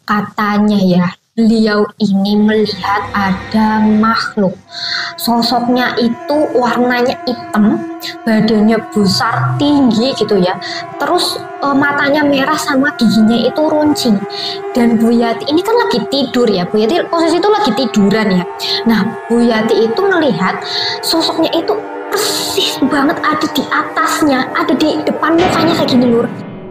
Katanya ya, beliau ini melihat ada makhluk. Sosoknya itu warnanya hitam, badannya besar, tinggi gitu ya. Terus matanya merah sama giginya itu runcing. Dan Bu Yati ini kan lagi tidur ya. Bu Yati posisi itu lagi tiduran ya. Nah, Bu Yati itu melihat sosoknya itu persis banget ada di atasnya, ada di depan mukanya kayak gini lur.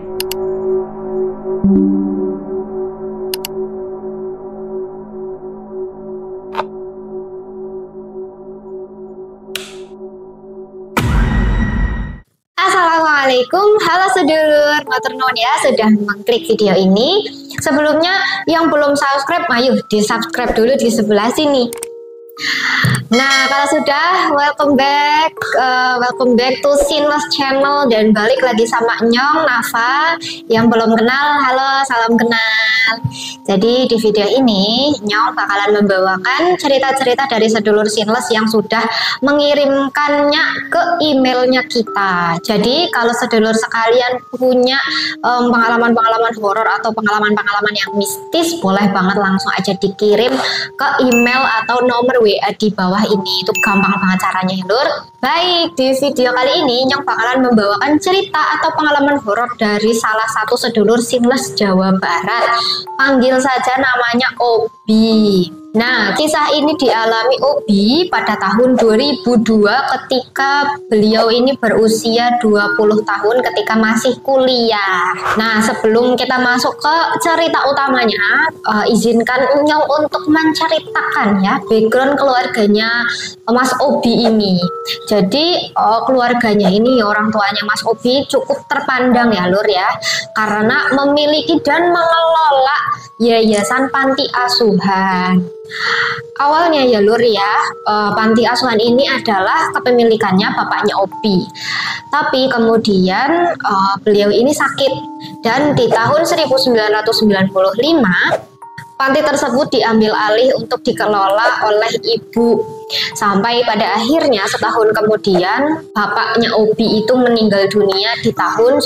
Assalamualaikum, halo sedulur, matur nuwun ya sudah mengklik video ini. Sebelumnya yang belum subscribe, ayo di subscribe dulu di sebelah sini. Nah, kalau sudah, welcome back to Sinless Channel dan balik lagi sama Nyong Nafa. Yang belum kenal, halo, salam kenal. Jadi di video ini Nyong bakalan membawakan cerita-cerita dari sedulur Sinless yang sudah mengirimkannya ke emailnya kita. Jadi kalau sedulur sekalian punya pengalaman-pengalaman horor atau pengalaman-pengalaman yang mistis, boleh banget langsung aja dikirim ke email atau nomor WA di bawah ini. Itu gampang banget caranya ya lur. Baik, di video kali ini Nyong bakalan membawakan cerita atau pengalaman horor dari salah satu sedulur Sinless Jawa Barat. Panggil saja namanya Obi. Nah, kisah ini dialami Obi pada tahun 2002 ketika beliau ini berusia 20 tahun ketika masih kuliah. Nah, sebelum kita masuk ke cerita utamanya, izinkan Nyong untuk menceritakan ya background keluarganya Mas Obi ini. Jadi keluarganya ini, orang tuanya Mas Obi cukup terpandang ya lur ya, karena memiliki dan mengelola yayasan panti asuhan. Awalnya ya lur ya, panti asuhan ini adalah kepemilikannya bapaknya Obi. Tapi kemudian beliau ini sakit dan di tahun 1995 panti tersebut diambil alih untuk dikelola oleh ibu. Sampai pada akhirnya setahun kemudian bapaknya Obi itu meninggal dunia di tahun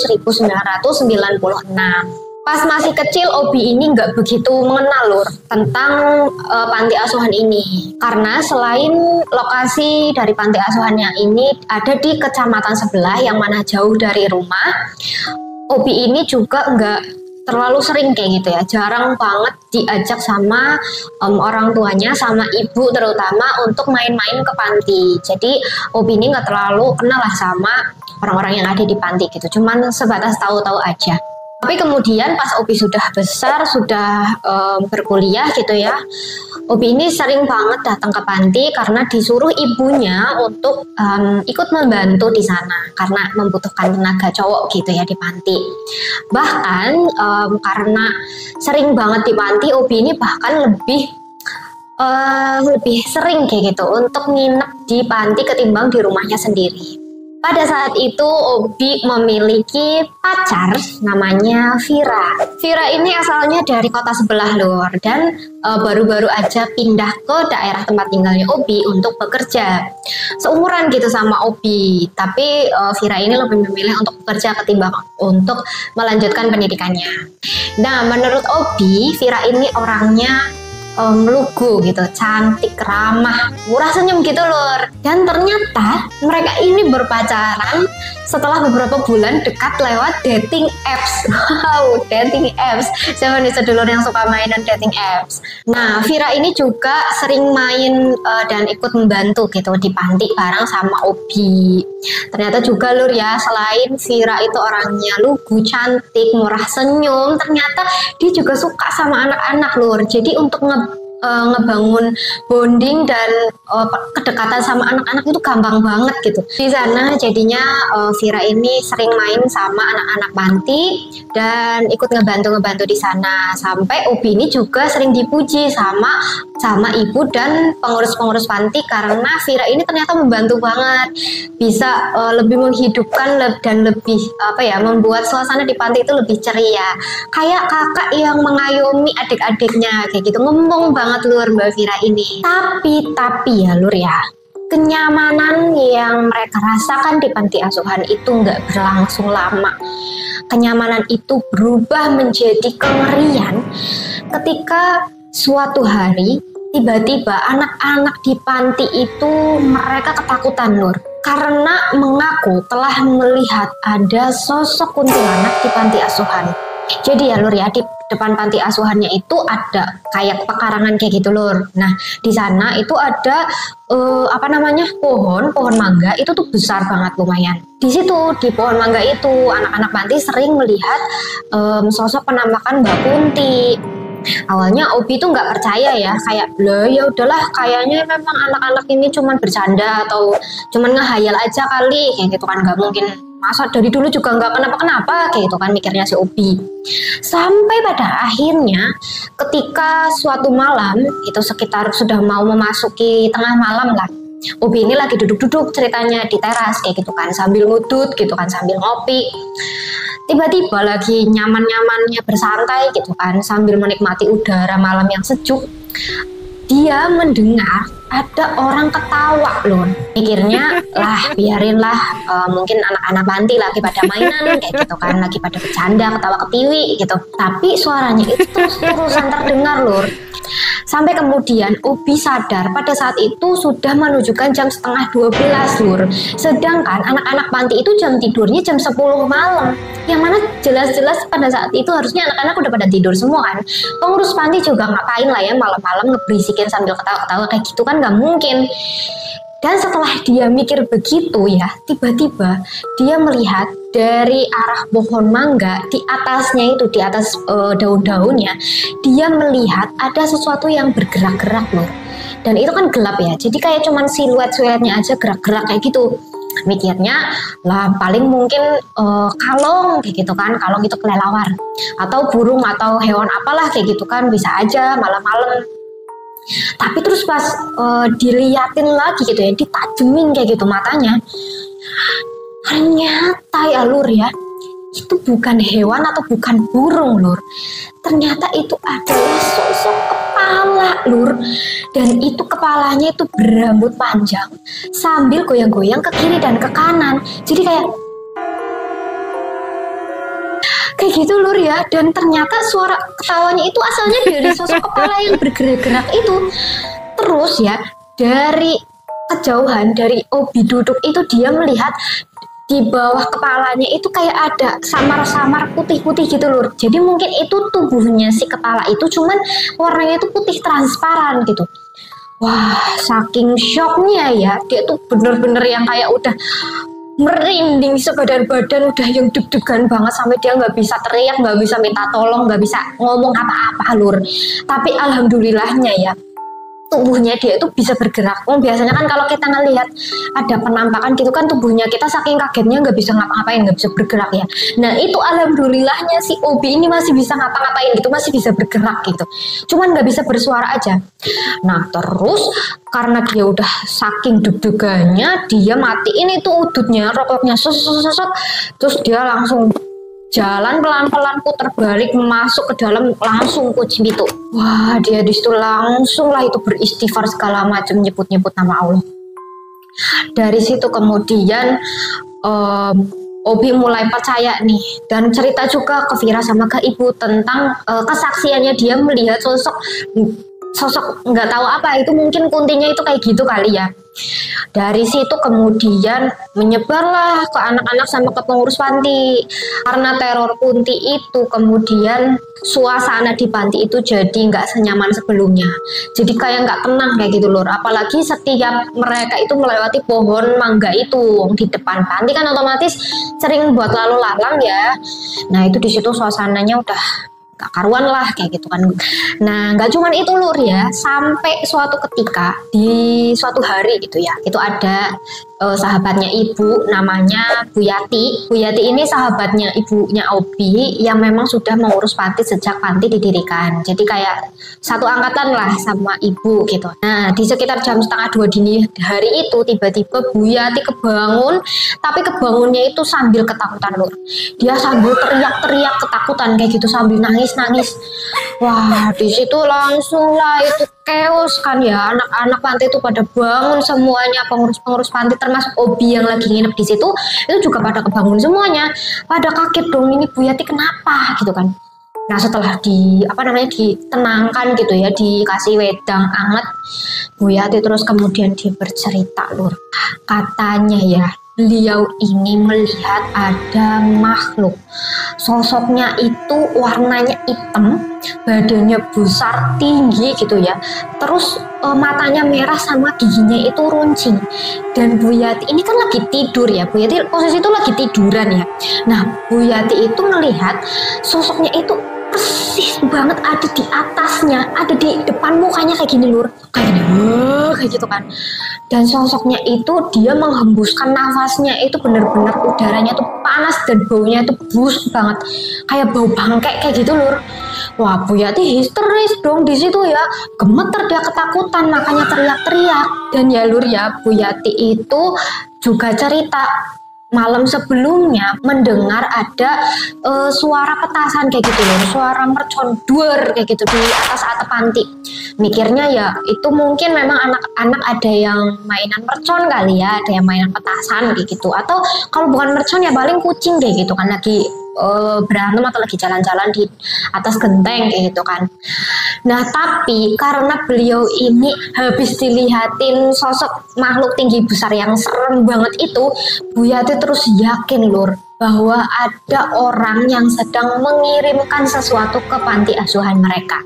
1996. Pas masih kecil Obi ini nggak begitu mengenal lur tentang panti asuhan ini, karena selain lokasi dari panti asuhannya ini ada di kecamatan sebelah yang mana jauh dari rumah, Obi ini juga nggak terlalu sering kayak gitu ya, jarang banget diajak sama orang tuanya, sama ibu terutama untuk main-main ke panti. Jadi Obi ini nggak terlalu kenal lah sama orang-orang yang ada di panti gitu, cuman sebatas tahu-tahu aja. Tapi kemudian pas Obi sudah besar, sudah berkuliah gitu ya, Obi ini sering banget datang ke panti karena disuruh ibunya untuk ikut membantu di sana karena membutuhkan tenaga cowok gitu ya di panti. Bahkan karena sering banget di panti, Obi ini bahkan lebih sering kayak gitu untuk nginep di panti ketimbang di rumahnya sendiri. Pada saat itu Obi memiliki pacar namanya Vira. Vira ini asalnya dari kota sebelah lur dan baru-baru aja pindah ke daerah tempat tinggalnya Obi untuk bekerja. Seumuran gitu sama Obi, tapi Vira ini lebih memilih untuk bekerja ketimbang untuk melanjutkan pendidikannya. Nah, menurut Obi, Vira ini orangnya lugu gitu, cantik, ramah, murah senyum gitu lur. Dan ternyata mereka ini berpacaran setelah beberapa bulan dekat lewat dating apps. Wow, dating apps. Siapa nih sedulur yang suka mainan dating apps? Nah, Vira ini juga sering main dan ikut membantu gitu di panti bareng sama Obi. Ternyata juga lur ya, selain Vira itu orangnya lugu, cantik, murah senyum, ternyata dia juga suka sama anak-anak lur. Jadi untuk ngebangun bonding dan kedekatan sama anak-anak itu gampang banget gitu. Di sana jadinya Vira ini sering main sama anak-anak panti dan ikut ngebantu di sana. Sampai Obi ini juga sering dipuji sama ibu dan pengurus-pengurus panti karena Vira ini ternyata membantu banget, bisa lebih menghidupkan dan lebih membuat suasana di panti itu lebih ceria, kayak kakak yang mengayomi adik-adiknya kayak gitu. Ngomong banget lur Mbak Vira ini. Tapi ya lur ya, kenyamanan yang mereka rasakan di panti asuhan itu nggak berlangsung lama. Kenyamanan itu berubah menjadi kengerian ketika suatu hari tiba-tiba anak-anak di panti itu mereka ketakutan Lur, karena mengaku telah melihat ada sosok kuntilanak di panti asuhan. Jadi ya Lur ya, di depan panti asuhannya itu ada kayak pekarangan kayak gitu Lur. Nah di sana itu ada pohon mangga itu tuh besar banget lumayan. Di situ di pohon mangga itu anak-anak panti sering melihat sosok penampakan Mbak Kunti. Awalnya Obi tuh nggak percaya ya, kayak lah ya udahlah kayaknya memang anak-anak ini cuman bercanda atau cuman ngehayal aja kali kayak gitu kan, nggak mungkin, masa dari dulu juga nggak kenapa-kenapa kayak gitu kan mikirnya si Obi. Sampai pada akhirnya ketika suatu malam itu sekitar sudah mau memasuki tengah malam lah, Obi ini lagi duduk-duduk ceritanya di teras kayak gitu kan, sambil ngudut gitu kan, sambil ngopi. Tiba-tiba lagi nyaman-nyamannya bersantai gitu kan, sambil menikmati udara malam yang sejuk, dia mendengar ada orang ketawa loh. Mikirnya lah biarinlah, mungkin anak-anak panti lagi pada mainan kayak gitu kan, lagi pada bercanda ketawa ketiwi gitu. Tapi suaranya itu terus-terusan terdengar Lur. Sampai kemudian Obi sadar pada saat itu sudah menunjukkan jam 11:30 Lur. Sedangkan anak-anak panti itu jam tidurnya jam 10 malam. Yang mana jelas-jelas pada saat itu harusnya anak-anak udah pada tidur semua kan. Pengurus panti juga ngapain lah ya malam-malam ngeberisikin sambil ketawa-ketawa kayak gitu kan, nggak mungkin. Dan setelah dia mikir begitu ya, tiba-tiba dia melihat dari arah pohon mangga di atasnya itu, di atas daun-daunnya, dia melihat ada sesuatu yang bergerak-gerak loh. Dan itu kan gelap ya, jadi kayak cuman siluet-siluetnya aja gerak-gerak kayak gitu. Mikirnya lah paling mungkin kalong kayak gitu kan, kalong itu kelelawar atau burung atau hewan apalah kayak gitu kan, bisa aja malam-malam. Tapi terus pas diliatin lagi gitu ya, ditajemin kayak gitu matanya, ternyata ya Lur ya, itu bukan hewan atau bukan burung Lur, ternyata itu adalah sosok kepala Lur. Dan itu kepalanya itu berambut panjang sambil goyang-goyang ke kiri dan ke kanan, jadi kayak gitu Lur ya. Dan ternyata suara ketawanya itu asalnya dari sosok kepala yang bergerak-gerak itu. Terus ya, dari kejauhan, dari Obi duduk itu dia melihat di bawah kepalanya itu kayak ada samar-samar putih-putih gitu Lur. Jadi mungkin itu tubuhnya si kepala itu, cuman warnanya itu putih transparan gitu. Wah, saking shocknya ya, dia tuh bener-bener yang kayak udah merinding sebadan badan, udah yang deg-degan banget sampai dia nggak bisa teriak, nggak bisa minta tolong, nggak bisa ngomong apa-apa Lur. Tapi alhamdulillahnya ya, tubuhnya dia itu bisa bergerak. Biasanya kan kalau kita ngelihat ada penampakan gitu kan, tubuhnya kita saking kagetnya nggak bisa ngapa-ngapain, nggak bisa bergerak ya. Nah itu alhamdulillahnya si Obi ini masih bisa ngapa-ngapain gitu, masih bisa bergerak gitu, cuman nggak bisa bersuara aja. Nah terus karena dia udah saking deg-degannya, dia matiin itu udutnya, rokoknya, sosok, terus dia langsung jalan pelan-pelan putar balik masuk ke dalam, langsung kunci pintu. Wah, dia di situ langsung lah itu beristighfar segala macam, nyebut-nyebut nama Allah. Dari situ kemudian Obi mulai percaya nih, dan cerita juga ke Vira sama ke ibu tentang kesaksiannya dia melihat sosok nggak tahu apa itu, mungkin kuntinya itu kayak gitu kali ya. Dari situ kemudian menyebarlah ke anak-anak sama ke pengurus panti. Karena teror kunti itu, kemudian suasana di panti itu jadi nggak senyaman sebelumnya. Jadi kayak nggak tenang kayak gitu Lur. Apalagi setiap mereka itu melewati pohon mangga itu di depan panti kan otomatis sering buat lalu lalang ya. Nah itu di situ suasananya udah gak karuan lah kayak gitu kan. Nah nggak cuman itu Lur ya, sampai suatu ketika di suatu hari gitu ya, itu ada sahabatnya ibu namanya Bu Yati. Bu Yati ini sahabatnya ibunya Obi yang memang sudah mengurus panti sejak panti didirikan, jadi kayak satu angkatan lah sama ibu gitu. Nah di sekitar jam 1:30 dini hari itu tiba-tiba Bu Yati kebangun, tapi kebangunnya itu sambil ketakutan Lur. Dia sambil teriak-teriak ketakutan kayak gitu, sambil nangis-nangis. Wah di situ langsung lah itu chaos kan ya, anak-anak panti itu pada bangun semuanya, pengurus-pengurus panti termasuk Obi yang lagi nginep di situ itu juga pada kebangun semuanya, pada kaget dong, ini Bu Yati kenapa gitu kan. Nah setelah ditenangkan gitu ya, dikasih wedang anget, Bu Yati terus kemudian dia bercerita Lur, katanya ya beliau ini melihat ada makhluk, sosoknya itu warnanya hitam, badannya besar tinggi gitu ya, terus matanya merah sama giginya itu runcing. Dan Bu Yati ini kan lagi tidur ya, Bu Yati posisi itu lagi tiduran ya. Nah Bu Yati itu melihat sosoknya itu persis banget ada di atasnya, ada di depan mukanya kayak gini Lur, kayak gini, kayak gitu kan. Dan sosoknya itu dia menghembuskan nafasnya itu bener-bener udaranya tuh panas dan baunya itu busuk banget, kayak bau bangkek kayak gitu Lur. Wah Bu Yati histeris dong di situ ya, gemeter dia ketakutan makanya teriak-teriak. Dan ya Lur ya, Bu Yati itu juga cerita malam sebelumnya mendengar ada suara petasan kayak gitu loh, suara mercon duer kayak gitu di atas atap panti. Mikirnya ya itu mungkin memang anak-anak ada yang mainan mercon kali ya, ada yang mainan petasan kayak gitu, atau kalau bukan mercon ya paling kucing deh gitu kan, lagi berantem atau lagi jalan-jalan di atas genteng kayak gitu kan. Nah tapi karena beliau ini habis dilihatin sosok makhluk tinggi besar yang serem banget itu, Bu Yati terus yakin Lur bahwa ada orang yang sedang mengirimkan sesuatu ke panti asuhan mereka.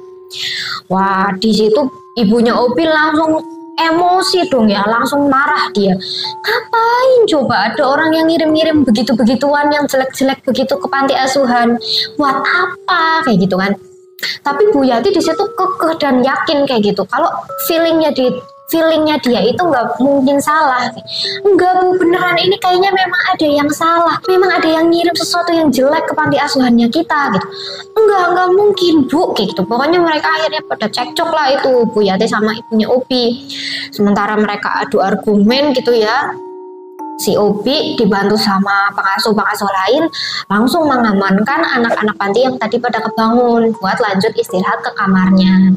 Wah di situ ibunya Opi langsung emosi dong ya, langsung marah dia. Ngapain coba ada orang yang ngirim-ngirim begitu-begituan yang jelek-jelek begitu ke panti asuhan? Buat apa kayak gitu kan? Tapi Bu Yati di situ kekeh dan yakin kayak gitu. Kalau feelingnya dia itu nggak mungkin salah. Enggak Bu, beneran ini kayaknya memang ada yang salah. Memang ada yang ngirim sesuatu yang jelek ke panti asuhannya kita gitu. Enggak mungkin Bu kayak gitu. Pokoknya mereka akhirnya pada cekcok lah itu Bu Yati sama ibunya Opi. Sementara mereka adu argumen gitu ya, si Opi dibantu sama pengasuh-pengasuh lain langsung mengamankan anak-anak panti yang tadi pada kebangun buat lanjut istirahat ke kamarnya.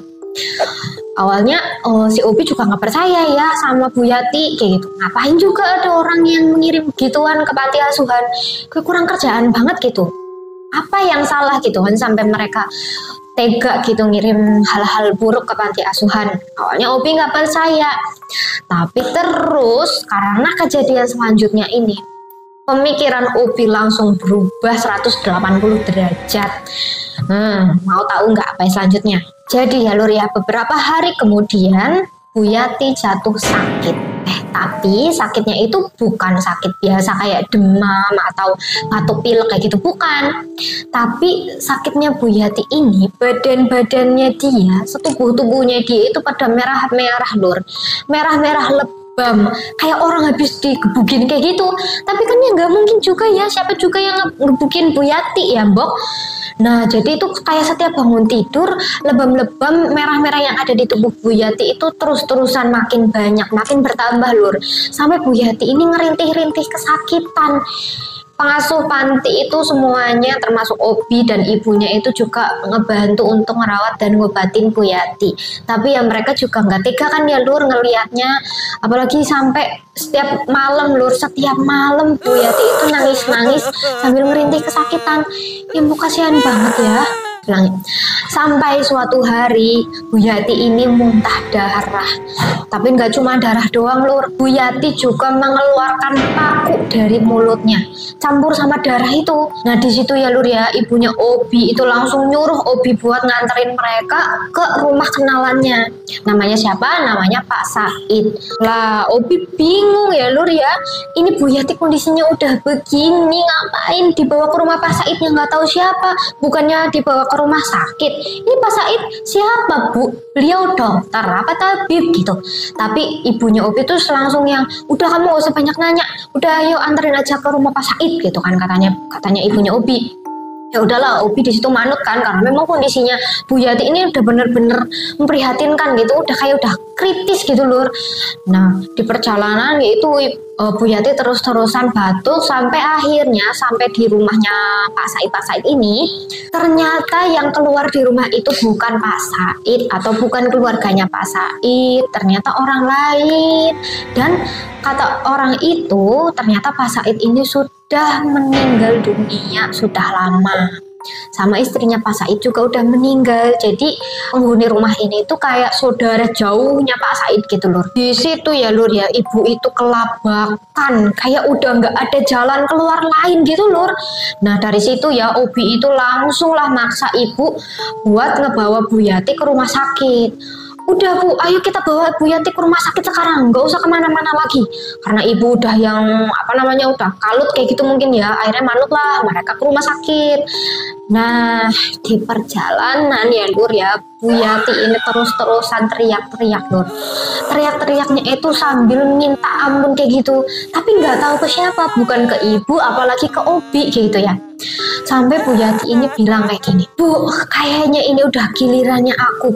Awalnya si Opi juga nggak percaya ya sama Bu Yati kayak gitu. Ngapain juga ada orang yang mengirim gituan ke panti asuhan? Kayak kurang kerjaan banget gitu. Apa yang salah gitu kan sampai mereka tega gitu ngirim hal-hal buruk ke panti asuhan. Awalnya Opi nggak percaya. Tapi terus karena kejadian selanjutnya ini, pemikiran Opi langsung berubah 180 derajat. Mau tahu nggak apa yang selanjutnya? Jadi ya Lur ya, beberapa hari kemudian Bu Yati jatuh sakit. Tapi sakitnya itu bukan sakit biasa kayak demam atau batuk pilek kayak gitu, bukan. Tapi sakitnya Bu Yati ini, badannya dia, setubuh-tubuhnya dia itu pada merah-merah Lur. Merah-merah lebam, kayak orang habis digebukin kayak gitu. Tapi kan ya nggak mungkin juga ya, siapa juga yang ngegebukin Bu Yati ya Mbok. Nah jadi itu kayak setiap bangun tidur, lebam-lebam merah-merah yang ada di tubuh Bu Yati itu terus-terusan makin banyak, makin bertambah Lur. Sampai Bu Yati ini ngerintih-rintih kesakitan. Pengasuh panti itu semuanya termasuk Obi dan ibunya itu juga ngebantu untuk merawat dan ngobatin Bu Yati. Tapi ya mereka juga nggak tega kan ya Lur ngelihatnya, apalagi sampai setiap malam Lur, setiap malam Bu Yati itu nangis-nangis sambil ngerintih kesakitan. Ya Bu kasihan banget ya. Sampai suatu hari Bu Yati ini muntah darah. Tapi nggak cuma darah doang Lur, Bu Yati juga mengeluarkan paku dari mulutnya campur sama darah itu. Nah di situ ya Lur ya, ibunya Obi itu langsung nyuruh Obi buat nganterin mereka ke rumah kenalannya. Namanya siapa? Namanya Pak Said. Lah Obi bingung ya Lur ya, ini Bu Yati kondisinya udah begini, ngapain dibawa ke rumah Pak Said yang nggak tahu siapa? Bukannya dibawa ke rumah sakit. Ini Pak Said siapa Bu? Beliau dokter apa tabib gitu. Tapi ibunya Obi tuh langsung yang udah kamu gak usah banyak nanya, udah ayo anterin aja ke rumah Pak Said gitu kan, katanya ibunya Obi. Ya udahlah Obi di situ manut kan, karena memang kondisinya Bu Yati ini udah bener-bener memprihatinkan gitu, udah kritis gitu Lur. Nah di perjalanan yaitu Bu Yati terus-terusan batuk sampai akhirnya sampai di rumahnya Pak Said ini. Ternyata yang keluar di rumah itu bukan Pak Said atau bukan keluarganya Pak Said, ternyata orang lain. Dan kata orang itu ternyata Pak Said ini sudah meninggal dunia sudah lama. sama istrinya Pak Said juga udah meninggal. Jadi penghuni rumah ini tuh kayak saudara jauhnya Pak Said gitu lur. Di situ ya lur ya, ibu itu kelabakan, kayak udah nggak ada jalan keluar lain gitu lur. Nah dari situ ya Obi itu langsung lah maksa ibu buat ngebawa Bu Yati ke rumah sakit. Udah Bu, ayo kita bawa Bu Yanti ke rumah sakit sekarang, nggak usah kemana-mana lagi. Karena ibu udah yang udah kalut kayak gitu mungkin ya, akhirnya manut lah mereka ke rumah sakit. Nah di perjalanan ya lur ya, Bu Yati ini terus-terusan teriak-teriak lur. Teriak-teriaknya itu sambil minta ampun kayak gitu, tapi nggak tahu ke siapa, bukan ke ibu apalagi ke Obi gitu ya. Sampai Bu Yati ini bilang kayak gini, Bu, kayaknya ini udah gilirannya aku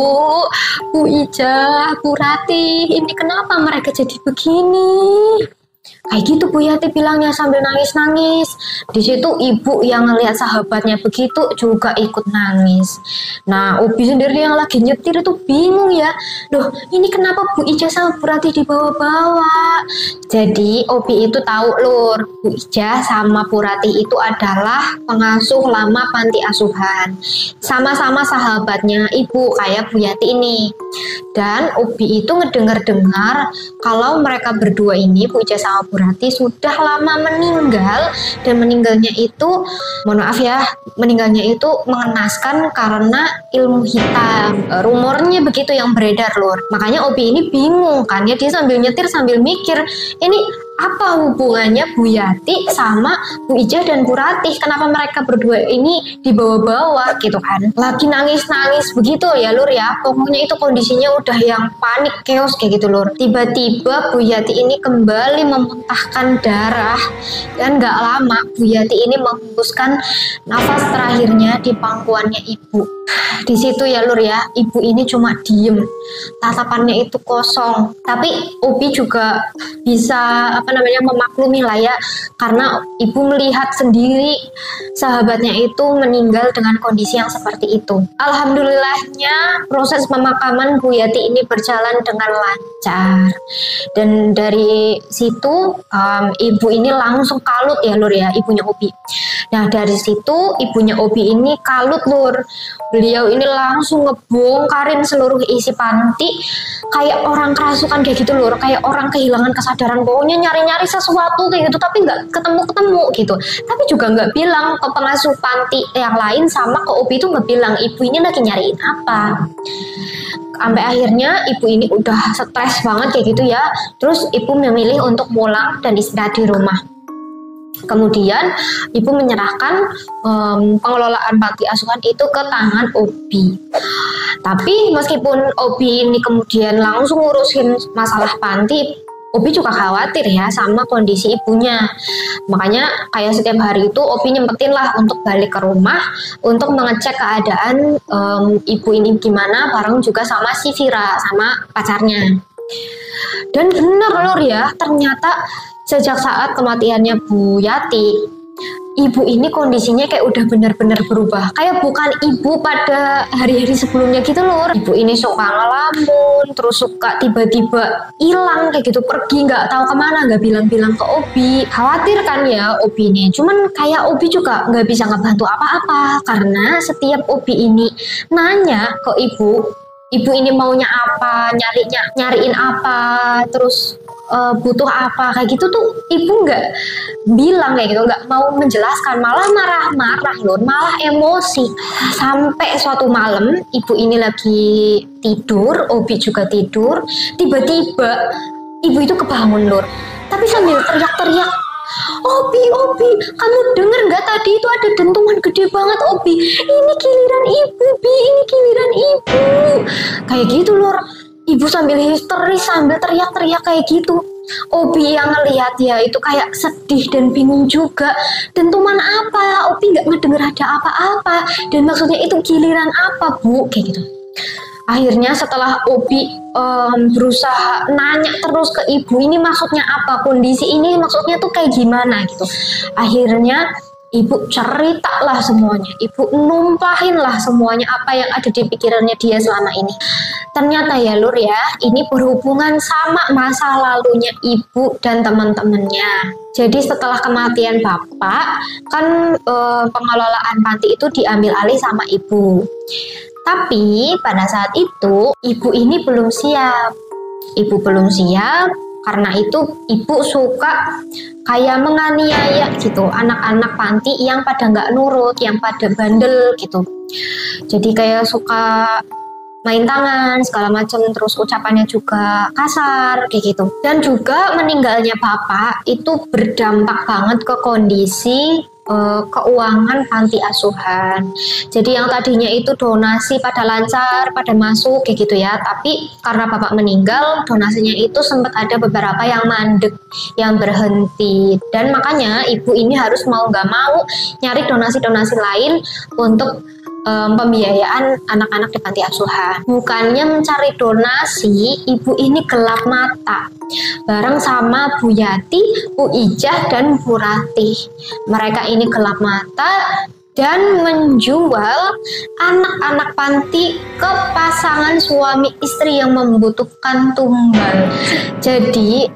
Bu Ija, Bu Rati, ini kenapa mereka jadi begini? Kayak gitu Bu Yati bilangnya sambil nangis-nangis. Di situ ibu yang ngelihat sahabatnya begitu juga ikut nangis. Nah Obi sendiri yang lagi nyetir itu bingung ya. Loh ini kenapa Bu Ija sama Bu Rati dibawa-bawa? Jadi Obi itu tahu lur, Bu Ija sama Bu Rati itu adalah pengasuh lama panti asuhan. Sama-sama sahabatnya ibu kayak Bu Yati ini. Dan Obi itu ngedengar-dengar kalau mereka berdua ini, Bu Ija sama Bu Rati, sudah lama meninggal. Dan meninggalnya itu, mohon maaf ya, meninggalnya itu mengenaskan karena ilmu hitam. Rumornya begitu yang beredar lur. Makanya Obi ini bingung kan ya, dia sambil nyetir sambil mikir, ini apa hubungannya Bu Yati sama Bu Ija dan Bu Ratih? Kenapa mereka berdua ini dibawa-bawa gitu kan? Lagi nangis-nangis begitu ya lur ya. Pokoknya itu kondisinya udah yang panik, chaos kayak gitu lur. Tiba-tiba Bu Yati ini kembali memuntahkan darah. Dan gak lama Bu Yati ini menghembuskan nafas terakhirnya di pangkuannya ibu. Di situ ya lur ya, ibu ini cuma diem, tatapannya itu kosong. Tapi Obi juga bisa memaklumi lah ya, karena ibu melihat sendiri sahabatnya itu meninggal dengan kondisi yang seperti itu. Alhamdulillahnya proses pemakaman Bu Yati ini berjalan dengan lancar. Dan dari situ ibu ini langsung kalut ya lur ya, ibunya Obi. Nah dari situ ibunya Obi ini kalut lur. Beliau ini langsung ngebongkarin seluruh isi panti kayak orang kerasukan kayak gitu lur, kayak orang kehilangan kesadaran. Pokoknya nyari-nyari sesuatu kayak gitu tapi nggak ketemu-ketemu gitu. Tapi juga nggak bilang ke pengasuh panti yang lain sama ke Obi itu nggak bilang ibu ini lagi nyariin apa. Sampai akhirnya ibu ini udah stres banget kayak gitu ya. Terus ibu memilih untuk pulang dan istirahat di rumah. Kemudian ibu menyerahkan pengelolaan panti asuhan itu ke tangan Obi. Tapi meskipun Obi ini kemudian langsung ngurusin masalah panti, Obi juga khawatir ya sama kondisi ibunya. Makanya kayak setiap hari itu Obi nyempetin lah untuk balik ke rumah untuk mengecek keadaan ibu ini gimana, bareng juga sama si Vira sama pacarnya. Dan bener lor ya, ternyata sejak saat kematiannya Bu Yati, ibu ini kondisinya kayak udah benar-benar berubah. Kayak bukan ibu pada hari-hari sebelumnya gitu lor. Ibu ini suka ngelamun, terus suka tiba-tiba hilang kayak gitu, pergi nggak tahu kemana, nggak bilang-bilang ke Obi. Khawatir kan ya Obi ini. Cuman kayak Obi juga nggak bisa ngebantu apa-apa karena setiap Obi ini nanya ke ibu ini maunya apa, nyariin apa, terus butuh apa kayak gitu tuh ibu nggak bilang kayak gitu, nggak mau menjelaskan, malah marah-marah loh, malah emosi. Sampai suatu malam ibu ini lagi tidur, Obi juga tidur, tiba-tiba ibu itu kebangun lor, tapi sambil teriak-teriak, Obi, kamu denger nggak tadi itu ada dentuman gede banget Obi, ini giliran ibu Bi, ini giliran ibu, kayak gitu lor. Ibu sambil histeris, sambil teriak-teriak kayak gitu. Obi yang ngelihat ya itu kayak sedih dan bingung juga. Dentuman apa? Obi nggak ngedenger ada apa-apa. Dan maksudnya itu giliran apa Bu? Kayak gitu. Akhirnya setelah Obi berusaha nanya terus ke ibu, ini maksudnya apa? Kondisi ini maksudnya tuh kayak gimana gitu. Akhirnya Ibu ceritalah semuanya, ibu numpahin lah semuanya apa yang ada di pikirannya dia selama ini. Ternyata ya Lur ya, ini berhubungan sama masa lalunya ibu dan teman-temannya. Jadi setelah kematian bapak, kan pengelolaan panti itu diambil alih sama ibu. Tapi pada saat itu, ibu ini belum siap. Ibu belum siap, karena itu ibu suka kayak menganiaya gitu anak-anak panti yang pada nggak nurut, yang pada bandel gitu. Jadi kayak suka main tangan segala macam, terus ucapannya juga kasar kayak gitu. Dan juga meninggalnya bapak itu berdampak banget ke kondisi keuangan panti asuhan. Jadi yang tadinya itu donasi pada lancar, pada masuk kayak gitu ya, tapi karena bapak meninggal, donasinya itu sempat ada beberapa yang mandek, yang berhenti, dan makanya ibu ini harus mau nggak mau nyari donasi-donasi lain untuk pembiayaan anak-anak di panti asuhan. Bukannya mencari donasi, ibu ini gelap mata bareng sama Bu Yati, Bu Ijah, dan Bu Ratih. Mereka ini gelap mata dan menjual anak-anak panti ke pasangan suami istri yang membutuhkan tumbal. Jadi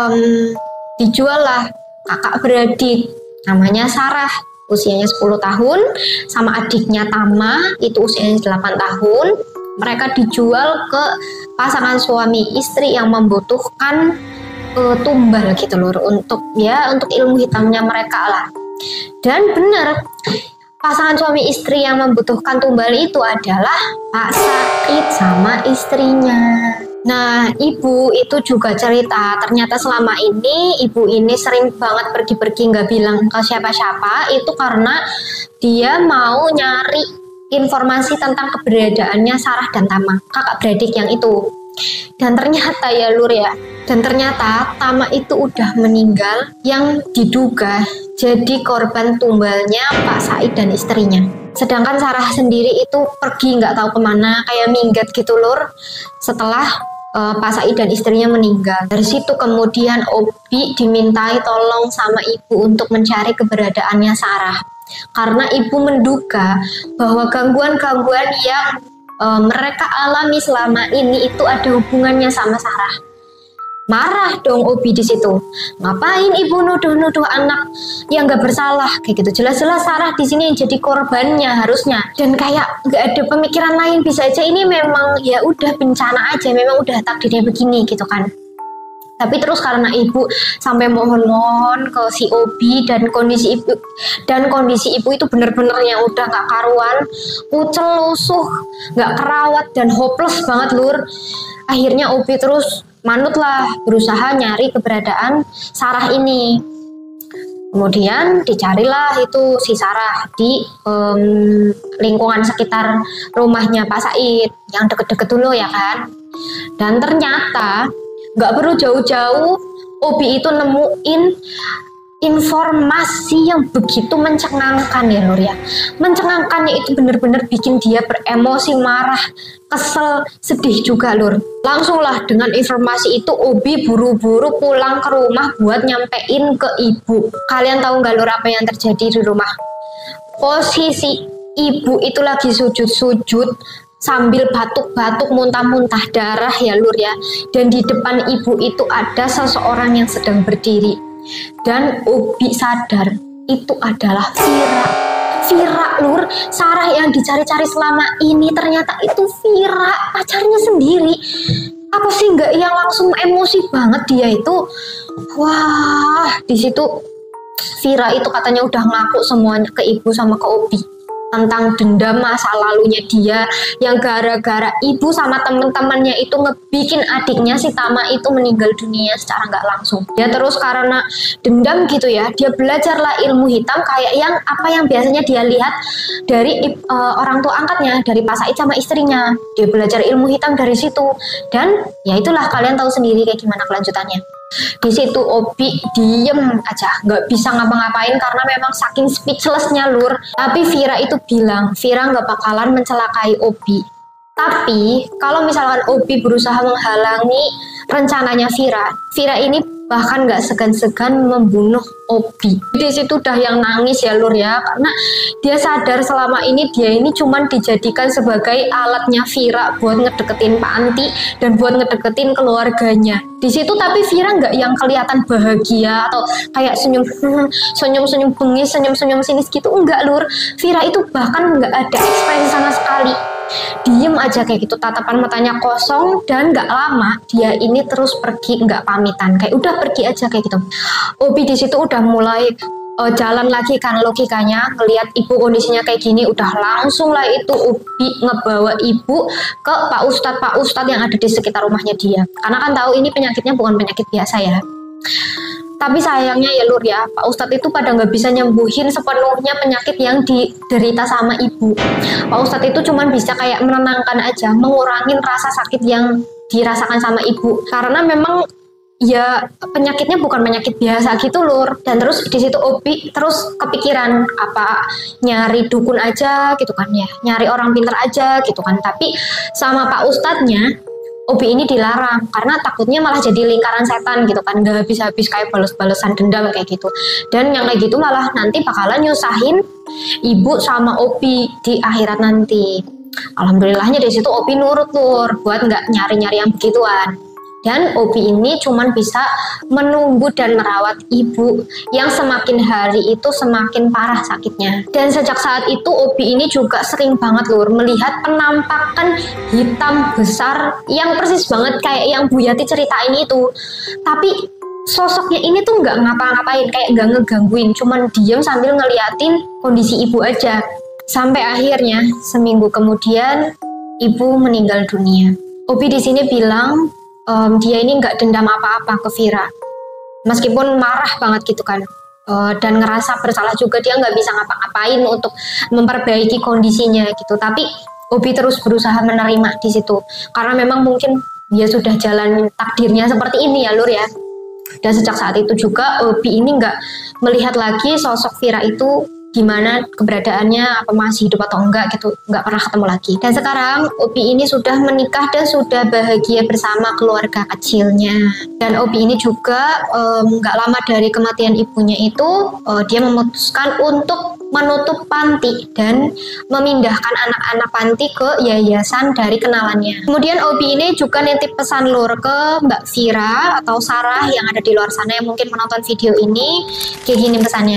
dijual lah kakak beradik, namanya Sarah, usianya 10 tahun, sama adiknya Tama, itu usianya 8 tahun. Mereka dijual ke pasangan suami istri yang membutuhkan tumbal gitu Lur, untuk ilmu hitamnya mereka lah. Dan benar, pasangan suami istri yang membutuhkan tumbal itu adalah Pak Said sama istrinya. Nah, ibu itu juga cerita, ternyata selama ini ibu ini sering banget pergi-pergi nggak bilang ke siapa-siapa, itu karena dia mau nyari informasi tentang keberadaannya Sarah dan Tama, kakak beradik yang itu. Dan ternyata ya Lur ya, Tama itu udah meninggal, yang diduga jadi korban tumbalnya Pak Said dan istrinya. Sedangkan Sarah sendiri itu pergi nggak tahu kemana, kayak minggat gitu Lur, setelah Pak Said dan istrinya meninggal. Dari situ kemudian Obi dimintai tolong sama ibu untuk mencari keberadaannya Sarah, karena ibu menduga bahwa gangguan-gangguan yang mereka alami selama ini itu ada hubungannya sama Sarah. Marah dong Obi di situ. Ngapain ibu nuduh-nuduh anak yang nggak bersalah kayak gitu? Jelas-jelas Sarah di sini yang jadi korbannya harusnya. Dan kayak nggak ada pemikiran lain, bisa aja ini memang ya udah bencana aja, memang udah takdirnya begini gitu kan. Tapi terus karena ibu sampai mohon-mohon ke si Obi, dan kondisi ibu itu bener-bener yang udah nggak karuan, kucel, lusuh, nggak kerawat, dan hopeless banget Lur. Akhirnya Obi terus manutlah berusaha nyari keberadaan Sarah ini. Kemudian dicarilah itu si Sarah di lingkungan sekitar rumahnya Pak Said, yang deket-deket dulu ya kan. Dan ternyata nggak perlu jauh-jauh, Obi itu nemuin informasi yang begitu mencengangkan ya Nur ya. Mencengangkannya itu bener-bener bikin dia beremosi, marah, kesel, sedih juga Lur. Langsunglah dengan informasi itu Obi buru-buru pulang ke rumah buat nyampein ke ibu. Kalian tahu nggak Lur apa yang terjadi di rumah? Posisi ibu itu lagi sujud-sujud sambil batuk-batuk, muntah-muntah darah ya Lur ya. Dan di depan ibu itu ada seseorang yang sedang berdiri. Dan Obi sadar itu adalah Vira Lur, Sarah yang dicari-cari selama ini ternyata itu Vira, pacarnya sendiri. Apa sih nggak yang langsung emosi banget dia itu. Wah, di situ Vira itu katanya udah ngaku semuanya ke ibu sama ke Obi tentang dendam masa lalunya dia, yang gara-gara ibu sama temen-temennya itu ngebikin adiknya si Tama itu meninggal dunia secara nggak langsung. Dia terus karena dendam gitu ya, dia belajarlah ilmu hitam kayak yang biasanya dia lihat dari orang tua angkatnya, dari Pak Said sama istrinya. Dia belajar ilmu hitam dari situ, dan ya itulah kalian tahu sendiri kayak gimana kelanjutannya. Di situ Obi diem aja, nggak bisa ngapa-ngapain karena memang saking speechlessnya Lur. Tapi Vira itu bilang Vira nggak bakalan mencelakai Obi. Tapi kalau misalkan Obi berusaha menghalangi rencananya Vira ini bahkan nggak segan-segan membunuh Obi. Di situ udah yang nangis ya Lur ya, karena dia sadar selama ini dia ini cuman dijadikan sebagai alatnya Vira buat ngedeketin Panti dan buat ngedeketin keluarganya. Di situ tapi Vira nggak yang kelihatan bahagia atau kayak senyum bengis, senyum sinis gitu, enggak Lur. Vira itu bahkan nggak ada ekspresi sama sekali. Diem aja kayak gitu, tatapan matanya kosong, dan gak lama dia ini terus pergi, nggak pamitan, kayak udah pergi aja kayak gitu. Obi di situ udah mulai jalan lagi kan logikanya, ngelihat ibu kondisinya kayak gini, udah langsung lah itu Obi ngebawa ibu ke Pak Ustadz yang ada di sekitar rumahnya dia, karena kan tahu ini penyakitnya bukan penyakit biasa ya. Tapi sayangnya ya Lur ya, Pak Ustadz itu pada nggak bisa nyembuhin sepenuhnya penyakit yang diderita sama ibu. Pak Ustadz itu cuman bisa kayak menenangkan aja, mengurangin rasa sakit yang dirasakan sama ibu. Karena memang ya penyakitnya bukan penyakit biasa gitu Lur. Dan terus di situ Obi terus kepikiran apa nyari dukun aja gitu kan ya, nyari orang pintar aja gitu kan. Tapi sama Pak Ustadznya, Obi ini dilarang karena takutnya malah jadi lingkaran setan gitu kan, gak habis-habis kayak bales-balesan dendam kayak gitu. Dan yang kayak gitu malah nanti bakalan nyusahin ibu sama Obi di akhirat nanti. Alhamdulillahnya di situ Obi nurut Lur buat nggak nyari-nyari yang begituan. Dan Obi ini cuman bisa menunggu dan merawat ibu yang semakin hari itu semakin parah sakitnya. Dan sejak saat itu Obi ini juga sering banget Lur melihat penampakan hitam besar yang persis banget kayak yang Bu Yati ceritain itu. Tapi sosoknya ini tuh nggak ngapa-ngapain, kayak nggak ngegangguin, cuman diem sambil ngeliatin kondisi ibu aja. Sampai akhirnya seminggu kemudian ibu meninggal dunia. Obi di sini bilang dia ini nggak dendam apa-apa ke Vira, meskipun marah banget gitu kan, dan ngerasa bersalah juga, dia nggak bisa ngapa-ngapain untuk memperbaiki kondisinya gitu. Tapi Obi terus berusaha menerima di situ, karena memang mungkin dia sudah jalan takdirnya seperti ini ya Lur ya. Dan sejak saat itu juga Obi ini nggak melihat lagi sosok Vira itu gimana keberadaannya, apa masih hidup atau enggak gitu, nggak pernah ketemu lagi. Dan sekarang Obi ini sudah menikah dan sudah bahagia bersama keluarga kecilnya. Dan Obi ini juga nggak lama dari kematian ibunya itu dia memutuskan untuk menutup panti dan memindahkan anak-anak panti ke yayasan dari kenalannya. Kemudian Obi ini juga nitip pesan Lur ke Mbak Vira atau Sarah yang ada di luar sana yang mungkin menonton video ini. Kayak gini pesannya: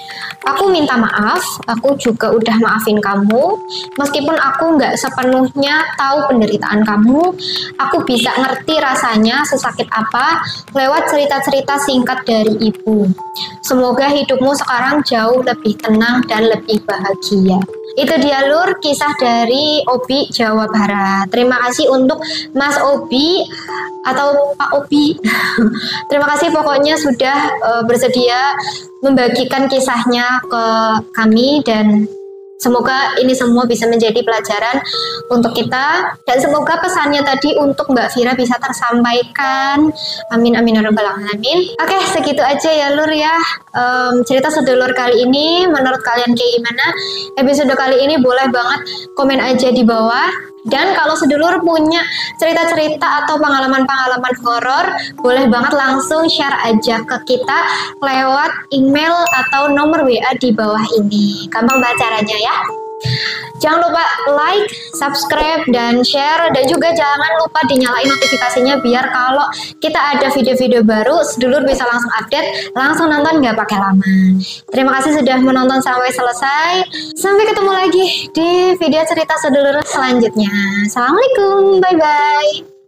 aku minta maaf, aku juga udah maafin kamu. Meskipun aku nggak sepenuhnya tahu penderitaan kamu, aku bisa ngerti rasanya sesakit apa lewat cerita-cerita singkat dari ibu. Semoga hidupmu sekarang jauh lebih tenang dan lebih bahagia. Itu dia Lur, kisah dari Obi Jawa Barat. Terima kasih untuk Mas Obi atau Pak Obi. Terima kasih pokoknya sudah bersedia membagikan kisahnya ke kami, dan semoga ini semua bisa menjadi pelajaran untuk kita, dan semoga pesannya tadi untuk Mbak Vira bisa tersampaikan. Amin amin ya rabbal alamin. Oke, segitu aja ya Lur ya. Cerita sedulur kali ini menurut kalian kayak gimana? Episode kali ini boleh banget komen aja di bawah. Dan kalau sedulur punya cerita-cerita atau pengalaman-pengalaman horor, boleh banget langsung share aja ke kita lewat email atau nomor WA di bawah ini. Gampang banget caranya ya. Jangan lupa like, subscribe, dan share. Dan juga jangan lupa dinyalain notifikasinya biar kalau kita ada video-video baru, sedulur bisa langsung update, langsung nonton nggak pakai lama. Terima kasih sudah menonton sampai selesai. Sampai ketemu lagi di video cerita sedulur selanjutnya. Assalamualaikum, bye-bye.